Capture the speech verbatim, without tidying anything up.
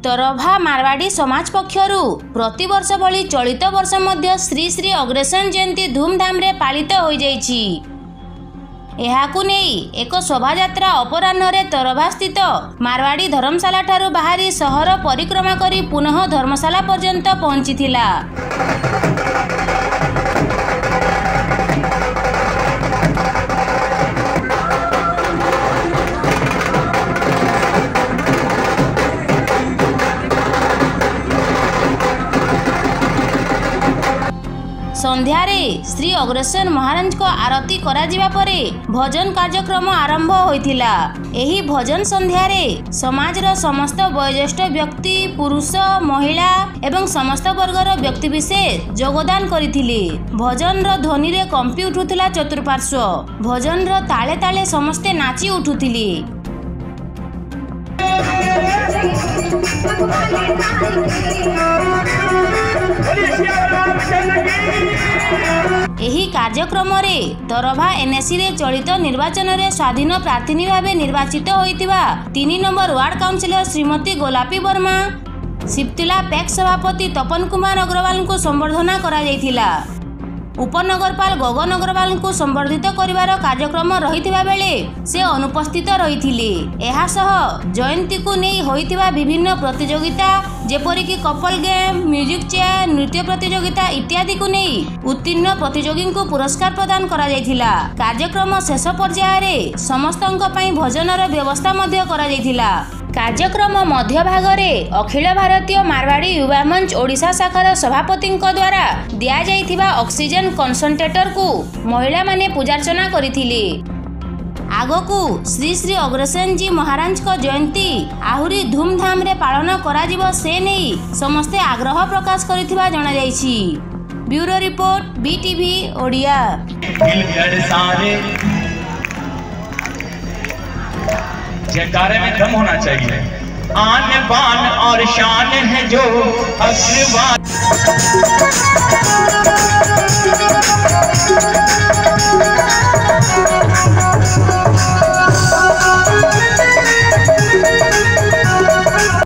तरभा मारवाड़ी समाज पक्षरु प्रतिवर्ष भली चलित वर्ष मध्य श्री श्री अग्रसेन जयंती धूमधाम रे पालित हो जाइछि। एहाकु नेई एक शोभायात्रा अपराह्न रे तरभा स्थित मारवाड़ी धर्मशाला ठारू बाहरी सहर परिक्रमा करी पुनः धर्मशाला पर्यंत पहुंचीथिला। संध्यारे श्री अग्रसेन महाराज को आरती करा जिबा परे भजन कार्यक्रम आरंभ होइथिला। एही भजन संध्यारे समाजर समस्त वयोज्येष्ठ व्यक्ति पुरुष महिला एवं समस्त वर्गर व्यक्ति विशेष योगदान करिथिले। भजन रो ध्वनि रे कंपी उठुथिला चतुर्पार्श्व। भजन रो ताले ताले समस्ते नाची उठुथिले। एही कार्यक्रम रे तरभा एनएसी रे चलित निर्वाचन रे स्वाधीन प्रार्थी भावे निर्वाचित होइतिबा तीन number ward councillor Shrimati Golapi Verma, Siptila PACS सभापति तपन कुमार अग्रवाल को संबर्धना करा जायथिला। उपनगरपाल गगन अग्रवाल को संबर्धित करिवार कार्यक्रम रहिथिबा बेले से अनुपस्थित रहिथिले। एहा सह जयंती को नै होइथिबा विभिन्न प्रतियोगिता जेपरि कि कपल गेम, म्यूजिक चेयर, नृत्य प्रतियोगिता इत्यादि को नै उत्तीर्ण प्रतियोगी को पुरस्कार प्रदान करा जायथिला। कार्यक्रम शेष पर्याय रे समस्तंक पई भोजनर व्यवस्था मध्य करा जायथिला। कार्यक्रम मध्य भाग रे अखिल भारतीय मारवाड़ी युवा मंच ओडिशा शाखार सभापति द्वारा दिया जाइथिबा ऑक्सीजन कंसंट्रेटर को महिला माने पूजार्चना करिथिले। आगकू श्री श्री अग्रसेन जी महाराज को जयंती आहुरी धूमधाम रे पालन करा जिवो से नेई समस्ते आग्रह प्रकाश करिथिबा जणा जायछि। Bureau report BTV Odia. जयकारे में दम होना चाहिए। आन बान और शान है जो अग्रवाल।